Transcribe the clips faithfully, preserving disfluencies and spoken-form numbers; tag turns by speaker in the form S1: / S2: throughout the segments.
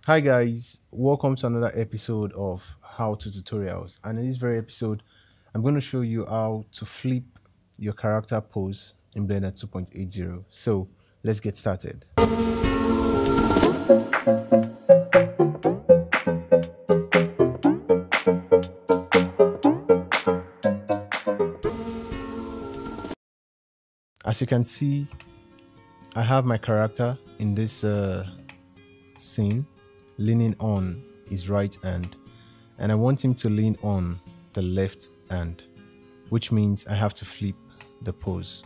S1: Hi guys, welcome to another episode of How to Tutorials, and in this very episode I'm going to show you how to flip your character pose in Blender two point eighty. So let's get started. As you can see, I have my character in this uh, scene leaning on his right hand, and I want him to lean on the left hand, which means I have to flip the pose.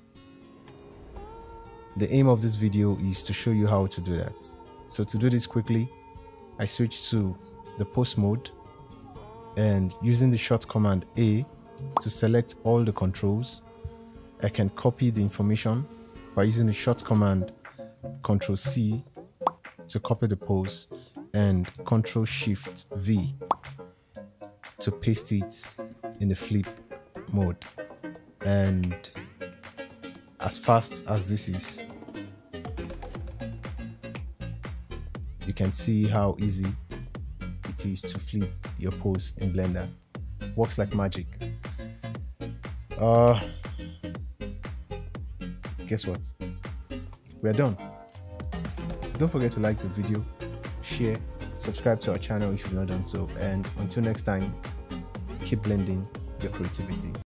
S1: The aim of this video is to show you how to do that. So to do this quickly, I switch to the pose mode, and using the short command A to select all the controls, I can copy the information by using the short command control C to copy the pose and control shift V to paste it in the flip mode. And as fast as this is, you can see how easy it is to flip your pose in Blender. Works like magic. Uh, guess what? We're done. Don't forget to like the video, share, subscribe to our channel if you've not done so, and until next time, keep blending your creativity.